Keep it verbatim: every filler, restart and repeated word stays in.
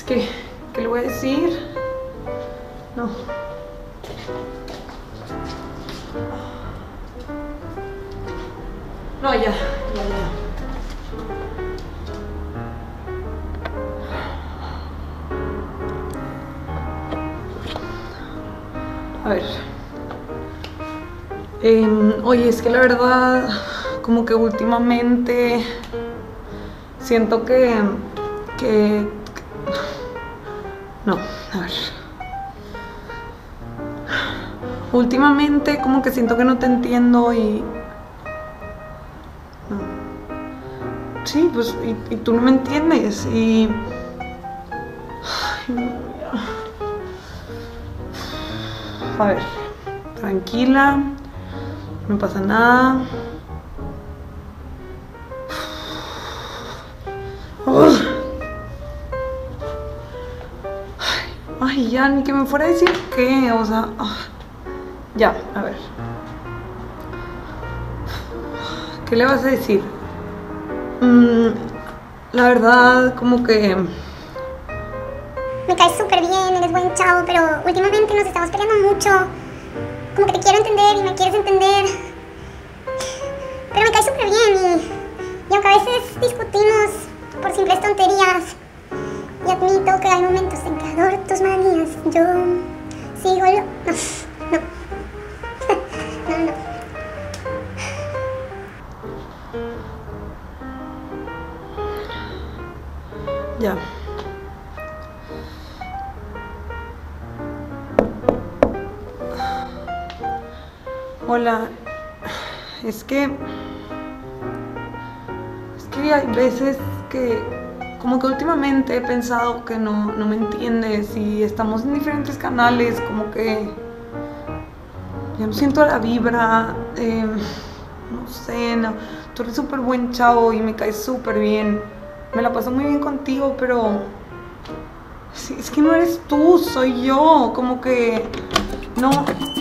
que, ¿qué le voy a decir? No. No, ya, ya, ya. A ver. Eh, oye, es que la verdad, como que últimamente siento que, que... No, a ver. Últimamente como que siento que no te entiendo y... No. Sí, pues, y, y tú no me entiendes y... Ay, no, ya. A ver, tranquila, no pasa nada. Ugh. Ay, ya, ni que me fuera a decir qué, o sea... Ya, a ver. ¿Qué le vas a decir? Mm, la verdad, como que... Me caes súper bien, eres buen chavo, pero últimamente nos estamos peleando mucho. Como que te quiero entender y me quieres entender. Pero me caes súper bien y, y aunque a veces discutimos por simples tonterías, y admito que hay momentos en que adoro tus manías, yo sigo lo... No, no, no, no. Ya. Hola, es que... Es que hay veces que... Como que últimamente he pensado que no, no me entiendes y estamos en diferentes canales, como que... Ya no siento la vibra, eh, no sé, no, tú eres súper buen chavo y me caes súper bien. Me la paso muy bien contigo, pero... Sí, es que no eres tú, soy yo, como que... No...